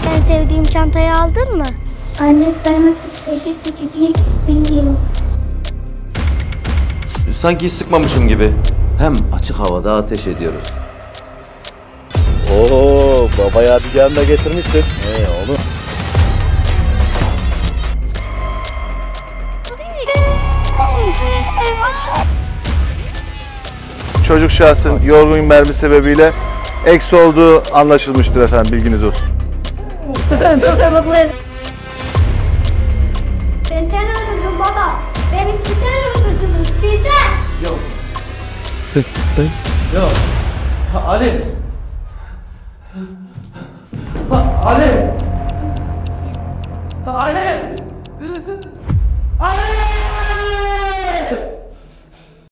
En sevdiğim çantayı aldın mı? Anne sen nasıl teşhis geçecek bilmiyorum. Sanki hiç sıkmamışım gibi. Hem açık havada ateş ediyoruz. Oo, baba yadigarını da getirmişsin. Oğlum. Çocuk şahsın yorgun mermi sebebiyle eksi olduğu anlaşılmıştır efendim, bilginiz olsun. Ben sen öldürdün baba. Beni sizler öldürdünüz. Sizler. Yok. Ali! Ali! Ali! Ali!